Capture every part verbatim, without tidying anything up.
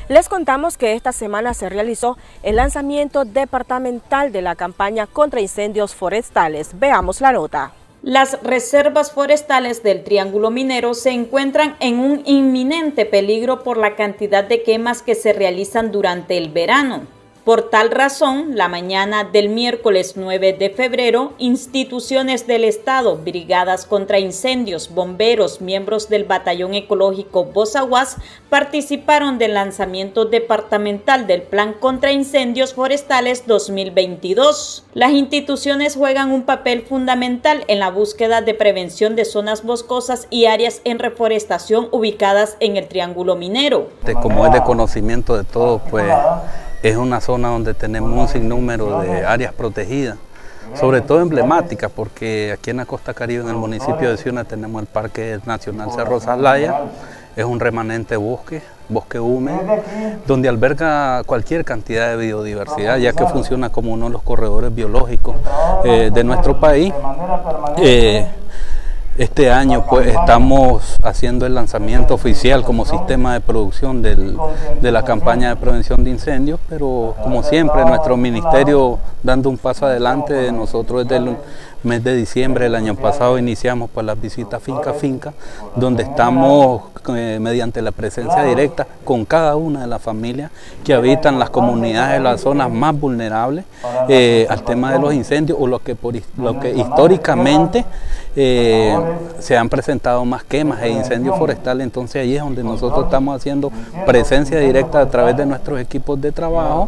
Les contamos que esta semana se realizó el lanzamiento departamental de la campaña contra incendios forestales. Veamos la nota. Las reservas forestales del Triángulo Minero se encuentran en un inminente peligro por la cantidad de quemas que se realizan durante el verano. Por tal razón, la mañana del miércoles nueve de febrero, instituciones del Estado, brigadas contra incendios, bomberos, miembros del Batallón Ecológico Bozaguas, participaron del lanzamiento departamental del Plan contra Incendios Forestales dos mil veintidós. Las instituciones juegan un papel fundamental en la búsqueda de prevención de zonas boscosas y áreas en reforestación ubicadas en el Triángulo Minero. Como es de conocimiento de todos, pues es una zona donde tenemos un sinnúmero de áreas protegidas, sobre todo emblemáticas, porque aquí en la costa caribe, en el municipio de Ciuna, tenemos el Parque Nacional Cerro Salaya. Es un remanente bosque, bosque húmedo, donde alberga cualquier cantidad de biodiversidad, ya que funciona como uno de los corredores biológicos eh, de nuestro país. Eh, Este año pues estamos haciendo el lanzamiento oficial como sistema de producción del, de la campaña de prevención de incendios, pero como siempre nuestro ministerio dando un paso adelante. Nosotros desde el mes de diciembre del año pasado iniciamos pues las visitas finca a finca, donde estamos eh, mediante la presencia directa con cada una de las familias que habitan las comunidades de las zonas más vulnerables eh, al tema de los incendios, o lo que, por, lo que históricamente eh, se han presentado más quemas e incendios forestales. Entonces ahí es donde nosotros estamos haciendo presencia directa a través de nuestros equipos de trabajo,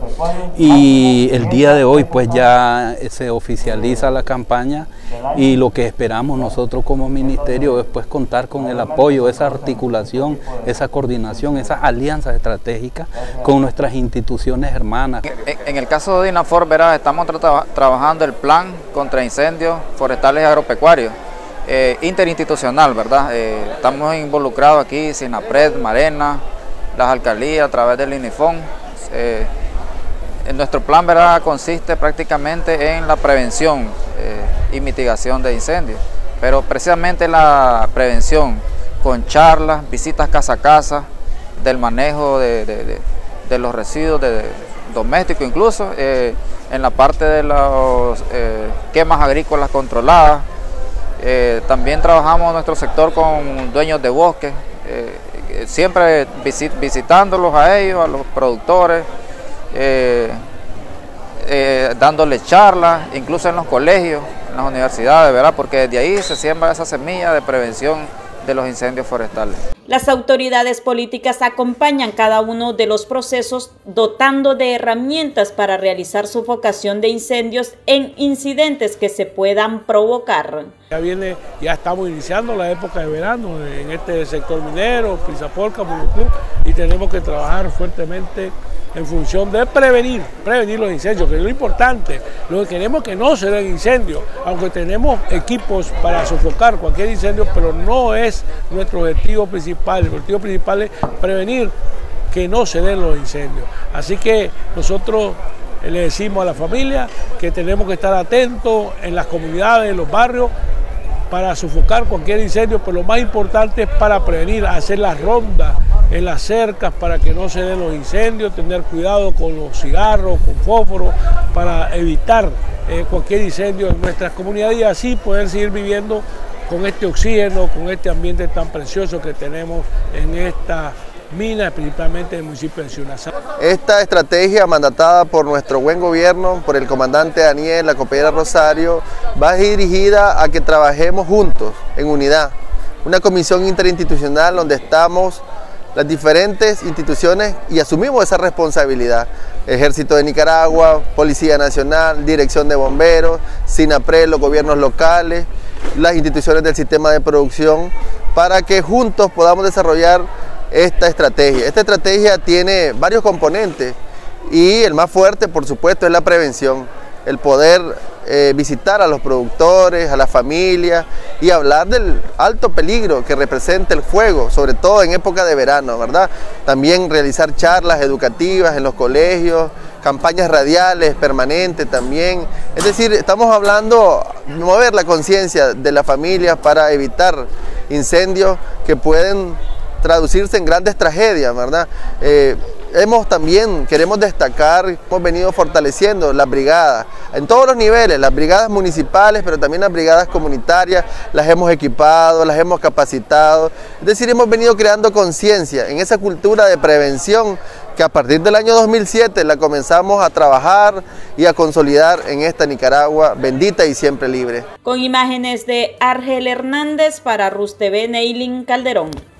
y el día de hoy pues ya se oficializa la campaña, y lo que esperamos nosotros como ministerio es pues contar con el apoyo, esa articulación, esa coordinación, esas alianzas estratégicas con nuestras instituciones hermanas. En, en el caso de INAFOR, verás, estamos tra trabajando el plan contra incendios forestales y agropecuarios. Eh, interinstitucional, ¿verdad? Eh, estamos involucrados aquí, SINAPRED, Marena, las alcaldías a través del INIFON. Eh, en nuestro plan, ¿verdad?, consiste prácticamente en la prevención eh, y mitigación de incendios, pero precisamente la prevención con charlas, visitas casa a casa, del manejo de, de, de, de los residuos de, de, domésticos, incluso eh, en la parte de las eh, quemas agrícolas controladas. Eh, también trabajamos en nuestro sector con dueños de bosques, eh, siempre visit, visitándolos a ellos, a los productores, eh, eh, dándoles charlas, incluso en los colegios, en las universidades, ¿verdad? Porque desde ahí se siembra esa semilla de prevención de los incendios forestales. Las autoridades políticas acompañan cada uno de los procesos, dotando de herramientas para realizar sofocación de incendios en incidentes que se puedan provocar. Ya viene, ya estamos iniciando la época de verano en este sector minero, Pizaporca, Mulucú, y tenemos que trabajar fuertemente en función de prevenir, prevenir los incendios, que es lo importante. Lo que queremos es que no se den incendios, aunque tenemos equipos para sofocar cualquier incendio, pero no es nuestro objetivo principal. El objetivo principal es prevenir que no se den los incendios. Así que nosotros le decimos a la familia que tenemos que estar atentos en las comunidades, en los barrios, para sofocar cualquier incendio, pero lo más importante es para prevenir, hacer las rondas en las cercas para que no se den los incendios, tener cuidado con los cigarros, con fósforos, para evitar eh, cualquier incendio en nuestras comunidades y así poder seguir viviendo con este oxígeno, con este ambiente tan precioso que tenemos en esta mina, principalmente en el municipio de Ciuna. Esta estrategia mandatada por nuestro buen gobierno, por el comandante Daniel, la compañera Rosario, va dirigida a que trabajemos juntos, en unidad. Una comisión interinstitucional donde estamos las diferentes instituciones y asumimos esa responsabilidad. Ejército de Nicaragua, Policía Nacional, Dirección de Bomberos, SINAPRED, los gobiernos locales, las instituciones del sistema de producción, para que juntos podamos desarrollar esta estrategia. Esta estrategia tiene varios componentes y el más fuerte, por supuesto, es la prevención, el poder eh, visitar a los productores, a las familias y hablar del alto peligro que representa el fuego, sobre todo en época de verano, ¿verdad? También realizar charlas educativas en los colegios, campañas radiales permanentes también. Es decir, estamos hablando de mover la conciencia de las familias para evitar incendios que pueden traducirse en grandes tragedias, ¿verdad? Eh, Hemos también, queremos destacar, hemos venido fortaleciendo las brigadas en todos los niveles, las brigadas municipales, pero también las brigadas comunitarias, las hemos equipado, las hemos capacitado. Es decir, hemos venido creando conciencia en esa cultura de prevención que a partir del año dos mil siete la comenzamos a trabajar y a consolidar en esta Nicaragua bendita y siempre libre. Con imágenes de Argel Hernández para Rus T V, Neilin Calderón.